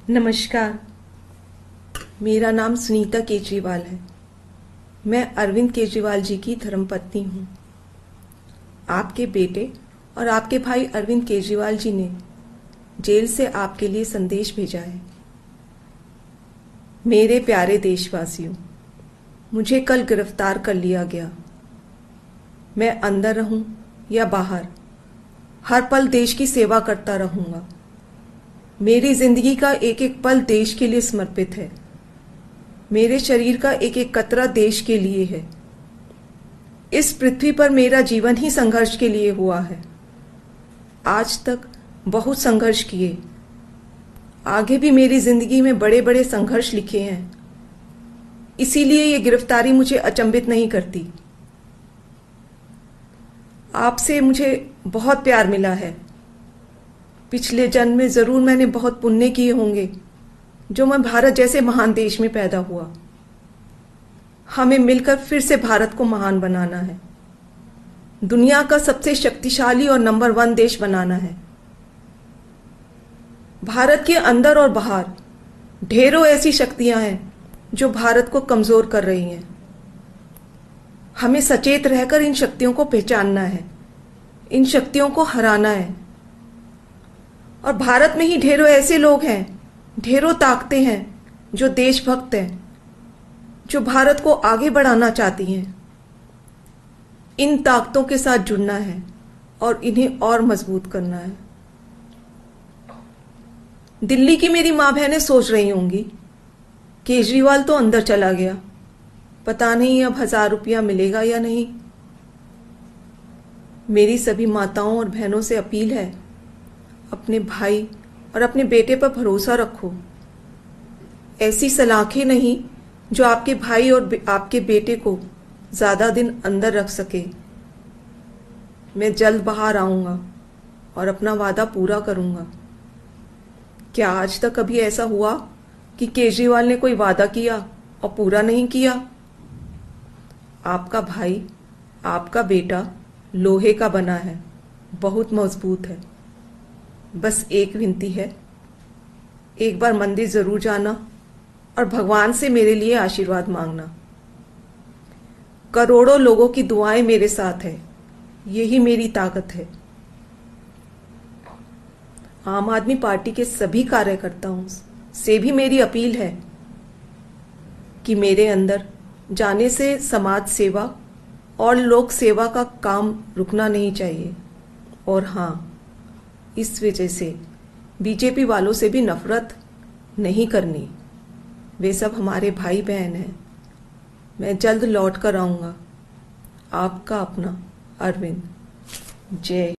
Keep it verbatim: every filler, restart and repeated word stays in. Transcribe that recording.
नमस्कार। मेरा नाम सुनीता केजरीवाल है। मैं अरविंद केजरीवाल जी की धर्मपत्नी हूँ। आपके बेटे और आपके भाई अरविंद केजरीवाल जी ने जेल से आपके लिए संदेश भेजा है। मेरे प्यारे देशवासियों, मुझे कल गिरफ्तार कर लिया गया। मैं अंदर रहूं या बाहर, हर पल देश की सेवा करता रहूंगा। मेरी जिंदगी का एक एक पल देश के लिए समर्पित है। मेरे शरीर का एक एक कतरा देश के लिए है। इस पृथ्वी पर मेरा जीवन ही संघर्ष के लिए हुआ है। आज तक बहुत संघर्ष किए, आगे भी मेरी जिंदगी में बड़े बड़े संघर्ष लिखे हैं। इसीलिए ये गिरफ्तारी मुझे अचंभित नहीं करती। आपसे मुझे बहुत प्यार मिला है। पिछले जन्म में जरूर मैंने बहुत पुण्य किए होंगे जो मैं भारत जैसे महान देश में पैदा हुआ। हमें मिलकर फिर से भारत को महान बनाना है, दुनिया का सबसे शक्तिशाली और नंबर वन देश बनाना है। भारत के अंदर और बाहर ढेरों ऐसी शक्तियां हैं जो भारत को कमजोर कर रही हैं। हमें सचेत रहकर इन शक्तियों को पहचानना है, इन शक्तियों को हराना है। और भारत में ही ढेरों ऐसे लोग हैं, ढेरों ताकतें हैं जो देशभक्त हैं, जो भारत को आगे बढ़ाना चाहती हैं। इन ताकतों के साथ जुड़ना है और इन्हें और मजबूत करना है। दिल्ली की मेरी माँ बहनें सोच रही होंगी, केजरीवाल तो अंदर चला गया, पता नहीं अब हजार रुपया मिलेगा या नहीं। मेरी सभी माताओं और बहनों से अपील है, अपने भाई और अपने बेटे पर भरोसा रखो। ऐसी सलाखें नहीं जो आपके भाई और आपके बेटे को ज्यादा दिन अंदर रख सके। मैं जल्द बाहर आऊंगा और अपना वादा पूरा करूंगा। क्या आज तक कभी ऐसा हुआ कि केजरीवाल ने कोई वादा किया और पूरा नहीं किया? आपका भाई, आपका बेटा लोहे का बना है, बहुत मजबूत है। बस एक विनती है, एक बार मंदिर जरूर जाना और भगवान से मेरे लिए आशीर्वाद मांगना। करोड़ों लोगों की दुआएं मेरे साथ है, यही मेरी ताकत है। आम आदमी पार्टी के सभी कार्यकर्ताओं से भी मेरी अपील है कि मेरे अंदर जाने से समाज सेवा और लोक सेवा का काम रुकना नहीं चाहिए। और हाँ, इस वजह से बीजेपी वालों से भी नफरत नहीं करनी। वे सब हमारे भाई बहन हैं। मैं जल्द लौट कर आऊंगा। आपका अपना अरविंद। जय